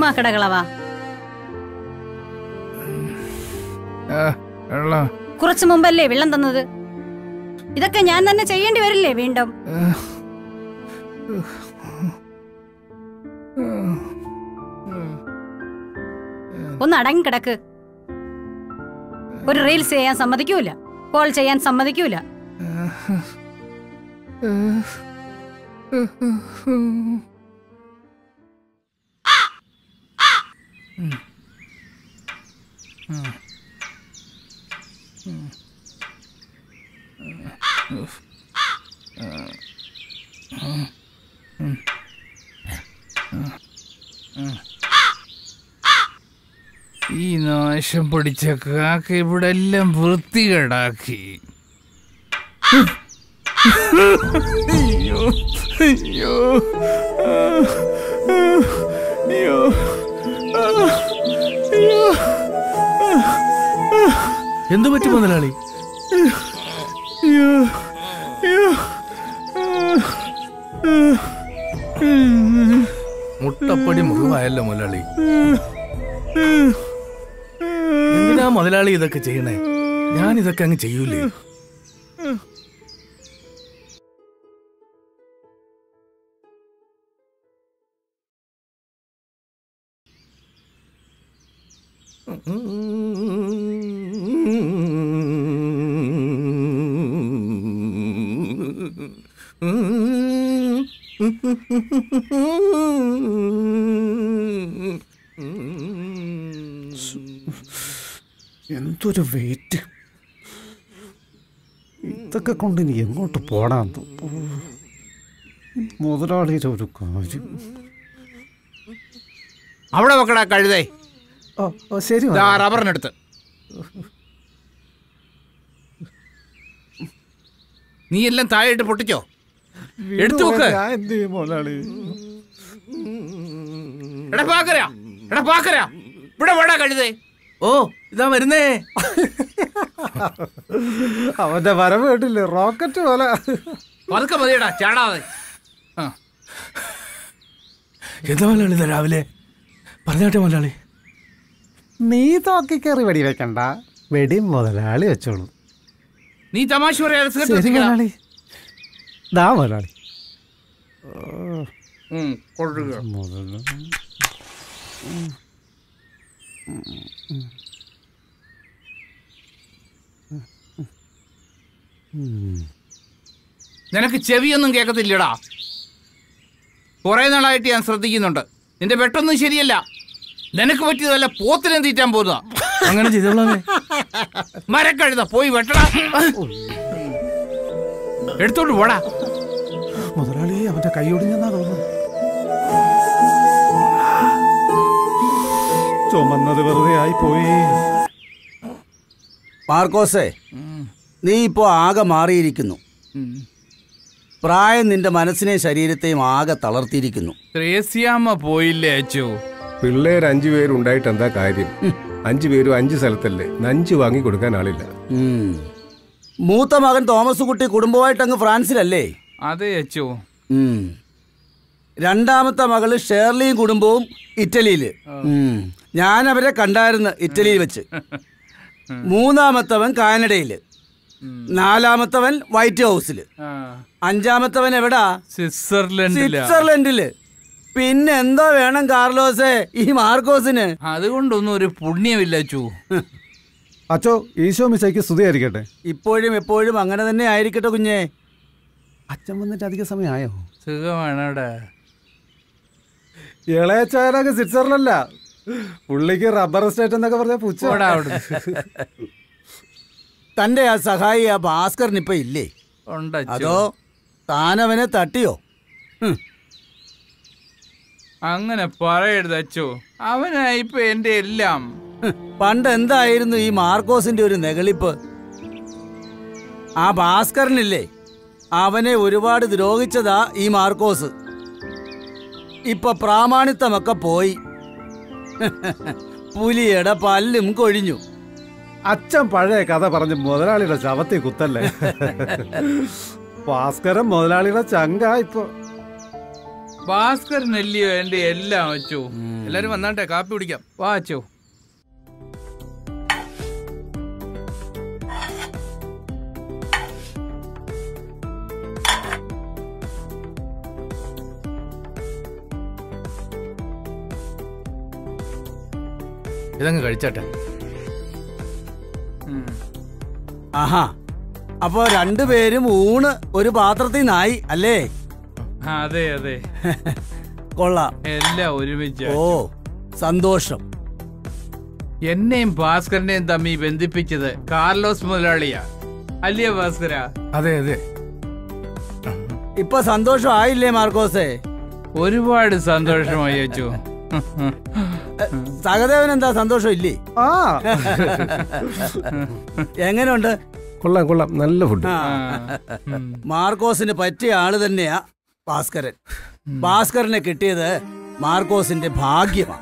കിടകളവാ. കുറച്ചു മുമ്പല്ലേ വെള്ളം തന്നത്? ഇതൊക്കെ ഞാൻ തന്നെ ചെയ്യേണ്ടി വരില്ലേ വീണ്ടും? ഒന്ന് അടങ്ങി കിടക്ക്. ഒരു റീൽസ് ചെയ്യാൻ സമ്മതിക്കൂല, കോൾ ചെയ്യാൻ സമ്മതിക്കൂല. ഈ നാശം പിടിച്ച കാക്ക ഇവിടെ എല്ലാം വൃത്തികേടാക്കി. അയ്യോ അയ്യോ അയ്യോ അയ്യോ. എന്തു പറ്റി മുതലാളി? മുട്ടപ്പടി മുറിവായല്ലോ മുതലാളി. എന്തിനാ മുതലാളി ഇതൊക്കെ ചെയ്യണേ? ഞാൻ ഇതൊക്കെ അങ്ങ് ചെയ്യൂലേ. എന്തൊരു വെയിറ്റ്! ഇതൊക്കെ കൊണ്ട് ഇനി എങ്ങോട്ട് പോടാന്ന്. മുതലാളിയുടെ ഒരു കാര്യം. അവിടെ വെക്കടാ കഴുതേ. ശരി, റബ്ബറിനടുത്ത്. നീ എല്ലാം താഴെയിട്ട് പൊട്ടിച്ചോ? എടുത്തു വെക്ക്. എന്ത് ചെയ്യും മുതലാളി? എടാ പാക്കരാ, ഇവിടെ വേടാ കഴുതേ. ഓ, ഇതാ വരുന്നേ. അവന്റെ വരവ് കേട്ടില്ലേ? റോക്കറ്റ് പോലെ. പതുക്കെ മതിയടാ, ചാടാതെ. എന്താ മുതലാളി ഇതാ രാവിലെ? പറഞ്ഞാട്ടെ മുതലാളി. നീ തോക്കി കയറി വെടി വെക്കണ്ട, വെടി മുതലാളി വെച്ചോളൂ. നീ തമാശ പറയാ. മുതലാളി ദാ മുതലാളി. നിനക്ക് ചെവിയൊന്നും കേൾക്കത്തില്ലടാ. കുറെ നാളായിട്ട് ഞാൻ ശ്രദ്ധിക്കുന്നുണ്ട്. നിന്റെ വെട്ടൊന്നും ശരിയല്ല. നിനക്ക് പറ്റിയതല്ല, പോത്തിനെ തീറ്റാൻ പോകുക. അങ്ങനെ ചെയ്തോളാമേ. മരക്കഴുത പോയി വെട്ടടാ. എടുത്തോണ്ട് പോടാ. മുതലാളി അവന്റെ കൈയൊടിഞ്ഞെന്നാ തോന്നുന്നു. ചുമന്നത് വെറുതെ ആയി പോയി. മാർക്കോസേ, നീ ഇപ്പോ ആകെ മാറിയിരിക്കുന്നു. പ്രായം നിന്റെ മനസ്സിനെയും ശരീരത്തെയും ആകെ തളർത്തിയിരിക്കുന്നു. ത്രേസ്യാമ്മ പോയില്ലേ അച്ചു? പിള്ളേർ 5 പേരുണ്ടായിട്ട് എന്താ കാര്യം? 5 പേരും 5 സ്ഥലത്തല്ലേ. നഞ്ച് വാങ്ങി കൊടുക്കാൻ ആളില്ല. മൂത്ത മകൻ തോമസ് കുട്ടി കുടുംബമായിട്ട് അങ്ങ് ഫ്രാൻസിലല്ലേ? അതെ അച്ചു. രണ്ടാമത്തെ മകള് ഷേർലിയും കുടുംബവും ഇറ്റലിയില്. ഞാൻ അവരെ കണ്ടായിരുന്നു ഇറ്റലിയിൽ വെച്ച്. മൂന്നാമത്തവൻ കാനഡയില്. നാലാമത്തവൻ വൈറ്റ് ഹൗസില്. അഞ്ചാമത്തവൻ എവിടാ? സ്വിറ്റ്സർലൻഡില്. പിന്നെ എന്താ വേണം കാർലോസേ ഈ മാർക്കോസിന്? അതുകൊണ്ടൊന്നും ഒരു പുണ്യമില്ല അച്ചു. അച്ചോ, ഈശോ മിശിഹായ്ക്ക് സ്തുതിയായിരിക്കട്ടെ. ഇപ്പോഴും എപ്പോഴും അങ്ങനെ തന്നെ ആയിരിക്കട്ടെ കുഞ്ഞേ. അച്ഛൻ വന്നിട്ട് അധിക സമയമായോ? സുഖമാണോടാ? ഇളയച്ചായനൊക്കെ സ്വിറ്റ്സർലൻഡില. പുള്ളിക്ക് റബ്ബർ എസ്റ്റേറ്റ് എന്നൊക്കെ പറഞ്ഞ പുച്ഛ. തന്റെ ആ സഹായി ആ ഭാസ്കറിനിപ്പ ഇല്ലേ? അതോ താനവനെ തട്ടിയോ? അങ്ങനെ പറയരുത് അച്ചു. അവനാ ഇപ്പൊ എന്റെ എല്ലാം. പണ്ട് എന്തായിരുന്നു ഈ മാർക്കോസിന്റെ ഒരു നെകളിപ്പ്? ആ ഭാസ്കരനില്ലേ, അവനെ ഒരുപാട് ദ്രോഹിച്ചതാ ഈ മാർക്കോസ്. ഇപ്പൊ പ്രാമാണിത്വമൊക്കെ പോയി. പുലിയുടെ പല്ലും കൊഴിഞ്ഞു. അച്ഛൻ പഴയ കഥ പറഞ്ഞ് മുതലാളിയുടെ ശവത്തി കുത്തല്ലേ. ഭാസ്കരൻ മുതലാളിയുടെ ചങ്ക. ഇപ്പൊ ഭാസ്കരനല്ലയോ എന്റെ എല്ലാം അച്ചോ. എല്ലാരും വന്നാട്ടെ, കാപ്പി കുടിക്കാം. വാ അച്ചോ. ഇതങ്ങ് കഴിച്ചാട്ടെ. ആഹാ, അപ്പൊ രണ്ടുപേരും ഊണ് ഒരു പാത്രത്തിൽ നിന്നായി അല്ലേ? അതെ അതെ. കൊള്ളാം, എല്ലാം ഒരുമിച്ച്. ഓ സന്തോഷം. എന്നെയും ഭാസ്കരനെയും തമ്മി ബന്ധിപ്പിച്ചത് കാർലോസ് മുതലാളിയാ അല്ലയോ ഭാസ്കര? അതെ അതെ. ഇപ്പൊ സന്തോഷമായില്ലേ മാർക്കോസേ? ഒരുപാട് സന്തോഷമായി അച്ചു. സഹദേവൻ എന്താ സന്തോഷം ഇല്ലേ? ആ എങ്ങനെയുണ്ട്? കൊള്ളാം കൊള്ളാം, നല്ല ഫുഡ്. മാർക്കോസിന് പറ്റിയ ആള് തന്നെയാ ഭാസ്കരൻ. ഭാസ്കരനെ കിട്ടിയത് മാർക്കോസിന്റെ ഭാഗ്യമാണ്.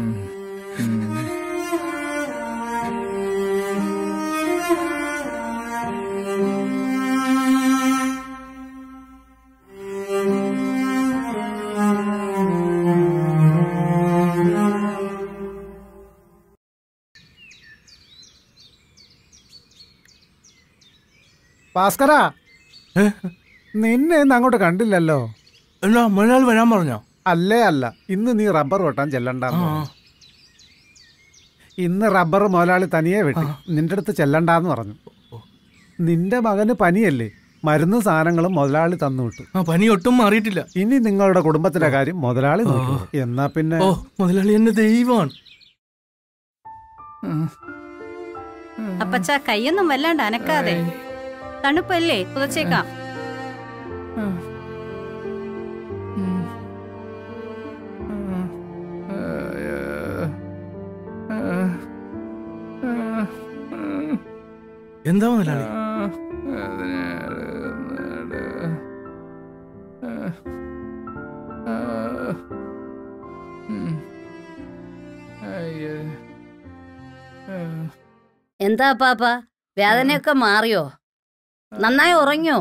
ഭാസ്കര, നിന്നെ ഇന്ന് അങ്ങോട്ട് കണ്ടില്ലല്ലോ. എന്നാ മലയാളി വരാൻ പറഞ്ഞോ? അല്ലേ അല്ല, ഇന്ന് നീ റബ്ബർ വെട്ടാൻ ചെല്ലണ്ട. ഇന്ന് റബ്ബർ മുതലാളി തനിയെ വെട്ടി, നിന്റെ അടുത്ത് ചെല്ലണ്ടെന്ന് പറഞ്ഞു. നിന്റെ മകന് പനിയല്ലേ, മരുന്ന് സാധനങ്ങളും മുതലാളി തന്നു വിട്ടു. പനി ഒട്ടും മാറിയിട്ടില്ല. ഇനി നിങ്ങളുടെ കുടുംബത്തിന്റെ കാര്യം മുതലാളി നോക്കും. എന്നാ പിന്നെ മുതലാളി എന്നെ ദൈവമാണ്. അപ്പച്ച കൈയൊന്നും വല്ലാണ്ട് അനക്കാതെ. തണുപ്പല്ലേ, പുതച്ചേക്കാം. എന്താ മുതലാളി? എന്താ പാപ്പ, വേദനയൊക്കെ മാറിയോ? നന്നായി ഉറങ്ങിയോ?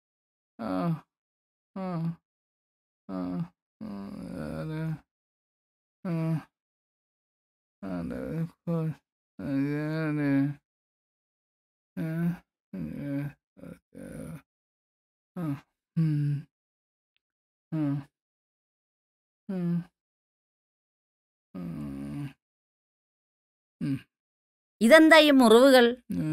ഇതെന്താ ഈ മുറിവുകൾ?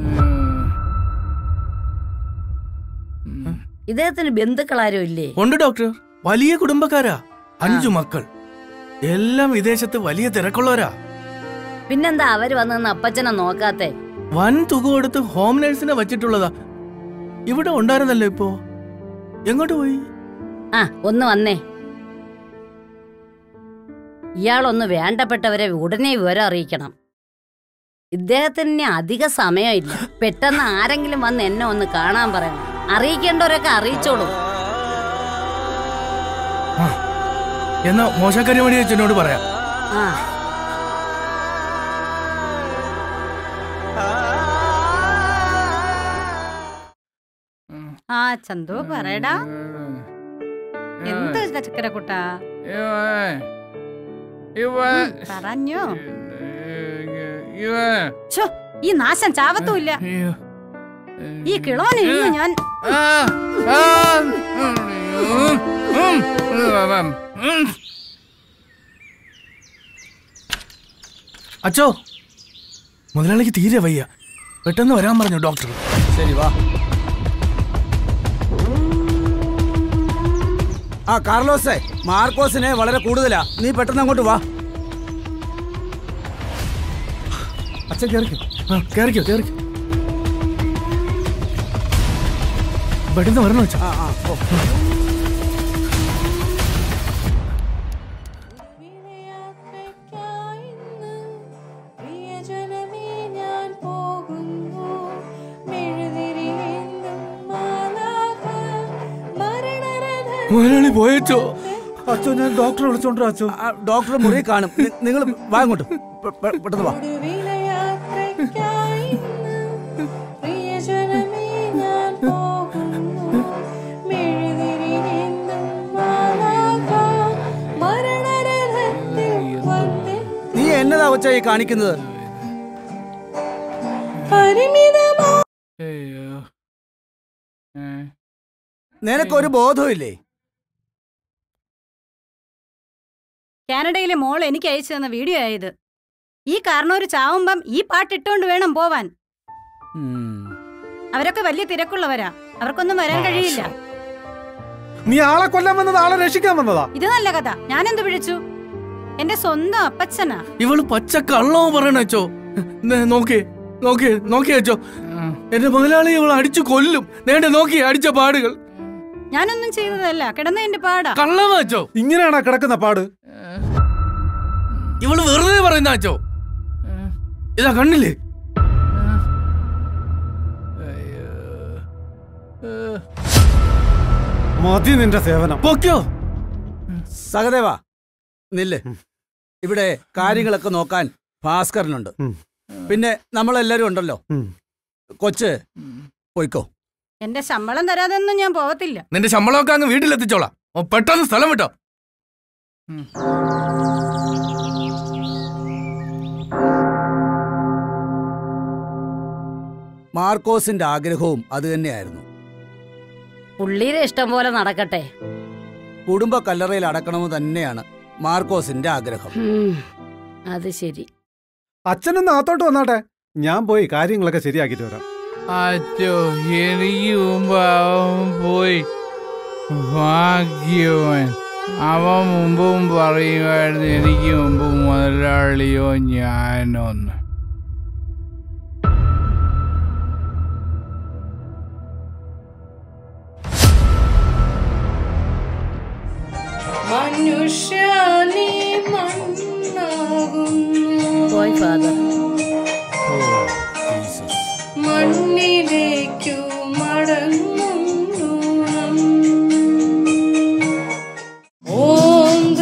ഇദ്ദേഹത്തിന് ബന്ധുക്കളാരും ഇല്ലേ? ഉണ്ട് ഡോക്ടർ, വലിയ കുടുംബക്കാരാ. 5 മക്കൾ, എല്ലാം വിദേശത്ത് വലിയ തിരക്കുള്ളവരാ. പിന്നെന്താ അവര് വന്നെന്ന് അപ്പച്ചനെ നോക്കാത്തെ? വൻ തുക കൊടുത്ത് ഹോം നേഴ്സിനെ വച്ചിട്ടുള്ളതാ. ഇവിടെ ഉണ്ടായിരുന്നല്ലോ, ഇപ്പോ എങ്ങോട്ട് പോയി? ഒന്ന് വന്നേ. ഇയാളൊന്ന് വേണ്ടപ്പെട്ടവരെ ഉടനെ വിവരം അറിയിക്കണം. ഇദ്ദേഹത്തിന് അധിക സമയമില്ല. പെട്ടെന്ന് ആരെങ്കിലും വന്ന് എന്നെ ഒന്ന് കാണാൻ പറയണം. അറിയിക്കേണ്ടവരൊക്കെ അറിയിച്ചോളൂ. എന്നാ മോശക്കാരി വഴി എന്നോട് പറയാം. ചന്തു പറയടാ. എന്താ ചക്കര കുട്ടാ പറഞ്ഞോ? ഈ നാശം ചാവത്തുമില്ല. ഈ കിളോനെ ഞാൻ അച്ചോ, മുതലാളിക്ക് തീരെ വയ്യ, പെട്ടെന്ന് വരാൻ പറഞ്ഞു ഡോക്ടർ. ശരി വാ. കാർലോസേ, മാർക്കോസിനെ വളരെ കൂടുതലാ, നീ പെട്ടെന്ന് അങ്ങോട്ട് വാ. അച്ഛൻ കേറിക്കോ. കേറിക്കോ കേറിക്കോ, പെട്ടെന്ന് വരണം വെച്ചാ. മുതലാളി പോയച്ചോ? അച്ഛോ, ഞാൻ ഡോക്ടറെ വിളിച്ചോണ്ടോ? അച്ഛോ, ഡോക്ടർ മുറി കാണും. നിങ്ങൾ വാ അങ്ങോട്ട്, പെട്ടെന്ന് വാ. കൊച്ചായി കാണിക്കുന്നത്? നിനക്കൊരു ബോധമില്ലേ? കാനഡയിലെ മോൾ എനിക്ക് അയച്ചു തന്ന വീഡിയോ ആയത്. ഈ കാരണവര് ചാവുമ്പം ഈ പാട്ടിട്ടോണ്ട് വേണം പോവാൻ. അവരൊക്കെ വലിയ തിരക്കുള്ളവരാ, അവർക്കൊന്നും വരാൻ കഴിയില്ല. നീ ആളെ കൊല്ലാൻ വന്നത് ആളെ രക്ഷിക്കാൻ വന്നതാ? ഇത് നല്ല കഥ. ഞാനെന്ത് വിളിച്ചു? എന്റെ സ്വന്തം അപ്പച്ചനാ. ഇവള് പച്ച കള്ളവും പറയണോ? നോക്കിയേ നോക്കിയേ നോക്കിയച്ചോ, എന്റെ മുതലാളി ഇവൾ അടിച്ചു കൊല്ലും. നേണ്ട നോക്കിയേ അടിച്ച പാടുകൾ. ഞാനൊന്നും ചെയ്തതല്ല, കിടന്ന എന്റെ പാടാ. കള്ളമാച്ചോ? ഇങ്ങനെയാണോ കിടക്കുന്ന പാട്? ഇവള് വെറുതെ പറയുന്ന അച്ചോ. ഇതാ കണ്ണില്ലേ? മതി നിന്റെ സേവനം. പൊക്കോ സഹദേവ, നില്ല്. ഇവിടെ കാര്യങ്ങളൊക്കെ നോക്കാൻ ഭാസ്കരനുണ്ട്. പിന്നെ നമ്മളെല്ലാരും ഉണ്ടല്ലോ. കൊച്ച് പോയിക്കോ. എന്റെ ശമ്പളം തരാതൊന്നും ഞാൻ പോവത്തില്ല. നിന്റെ ശമ്പളമൊക്കെ അങ്ങ് വീട്ടിലെത്തിച്ചോളാം. പെട്ടെന്ന് സ്ഥലം വിട്ടോ. മാർക്കോസിന്റെ ആഗ്രഹവും അത് തന്നെയായിരുന്നു. പുള്ളിയുടെ ഇഷ്ടം പോലെ നടക്കട്ടെ. കുടുംബ കല്ലറയിൽ അടക്കണമെന്ന് തന്നെയാണ് മാർക്കോസിന്റെ ആഗ്രഹം. അത് ശരി. അച്ഛനൊന്ന് അകത്തോട്ട് വന്നാട്ടെ, ഞാൻ പോയി കാര്യങ്ങളൊക്കെ ശരിയാക്കിട്ട് വരാം. അച്ഛോ, എനിക്ക് മുമ്പ് അവൻ പോയി. ഭാഗ്യവൻ. അവൻ മുമ്പും പറയുമായിരുന്നു എനിക്ക് മുമ്പ് മുതലാളിയോ ഞാനൊന്ന്. പോയി ഫാദർ. മണ്ണിലേക്കു മടങ്ങുന്നു. ഓം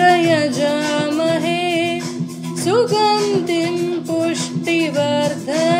ത്രയംബകയജാമഹേ സുഗന്ധിം പുഷ്ടിവർദ്ധനേ.